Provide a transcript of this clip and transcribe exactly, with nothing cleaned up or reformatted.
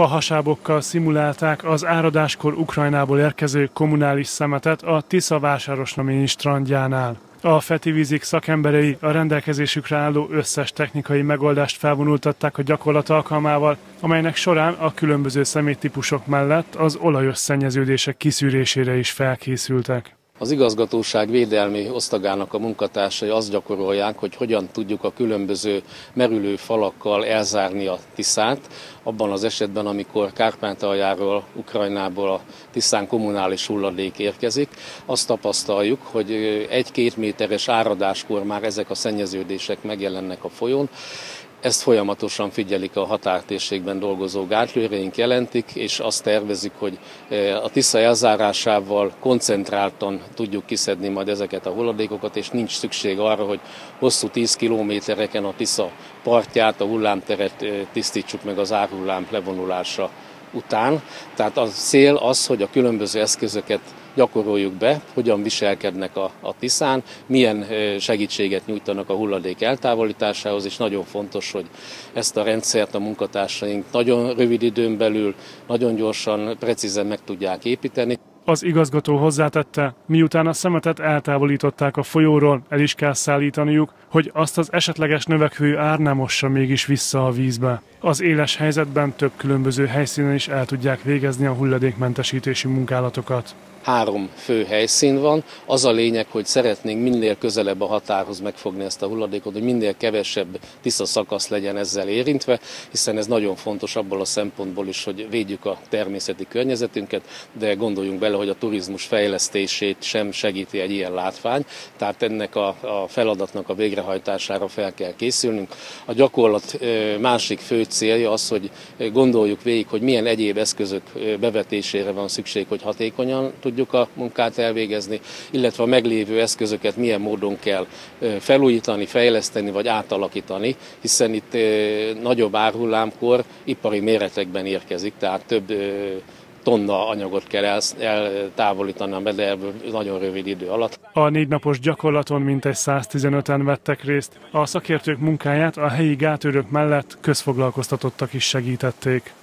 Fahasábokkal szimulálták az áradáskor Ukrajnából érkező kommunális szemetet a Tisza vásárosnaményi strandjánál. A Fetivízik szakemberei a rendelkezésükre álló összes technikai megoldást felvonultatták a gyakorlat alkalmával, amelynek során a különböző szeméttípusok mellett az olajos szennyeződések kiszűrésére is felkészültek. Az igazgatóság védelmi osztagának a munkatársai azt gyakorolják, hogy hogyan tudjuk a különböző merülő falakkal elzárni a Tiszát, abban az esetben, amikor Kárpátaljáról, Ukrajnából a Tiszán kommunális hulladék érkezik. Azt tapasztaljuk, hogy egy-két méteres áradáskor már ezek a szennyeződések megjelennek a folyón. Ezt folyamatosan figyelik a határtérségben dolgozó gátlőreink, jelentik, és azt tervezik, hogy a Tisza elzárásával koncentráltan tudjuk kiszedni majd ezeket a hulladékokat, és nincs szükség arra, hogy hosszú tíz kilométereken a Tisza partját, a hullámteret tisztítsuk meg az árhullám levonulása után. Tehát a cél az, hogy a különböző eszközöket gyakoroljuk be, hogyan viselkednek a, a Tiszán, milyen segítséget nyújtanak a hulladék eltávolításához, és nagyon fontos, hogy ezt a rendszert a munkatársaink nagyon rövid időn belül, nagyon gyorsan, precízen meg tudják építeni. Az igazgató hozzátette, miután a szemetet eltávolították a folyóról, el is kell szállítaniuk, hogy azt az esetleges növekvő ár ne mossa mégis vissza a vízbe. Az éles helyzetben több különböző helyszínen is el tudják végezni a hulladékmentesítési munkálatokat. Három fő helyszín van. Az a lényeg, hogy szeretnénk minél közelebb a határhoz megfogni ezt a hulladékot, hogy minél kevesebb Tisza szakasz legyen ezzel érintve, hiszen ez nagyon fontos abból a szempontból is, hogy védjük a természeti környezetünket, de gondoljunk bele, hogy a turizmus fejlesztését sem segíti egy ilyen látvány, tehát ennek a, a feladatnak a végrehajtására fel kell készülnünk. A gyakorlat másik fő célja az, hogy gondoljuk végig, hogy milyen egyéb eszközök bevetésére van szükség, hogy hatékonyan tudjuk a munkát elvégezni, illetve a meglévő eszközöket milyen módon kell felújítani, fejleszteni vagy átalakítani, hiszen itt nagyobb árhullámkor ipari méretekben érkezik, tehát több tonna anyagot kell eltávolítani a mederből nagyon rövid idő alatt. A négy napos gyakorlaton mintegy száztizenöten vettek részt. A szakértők munkáját a helyi gátőrök mellett közfoglalkoztatottak is segítették.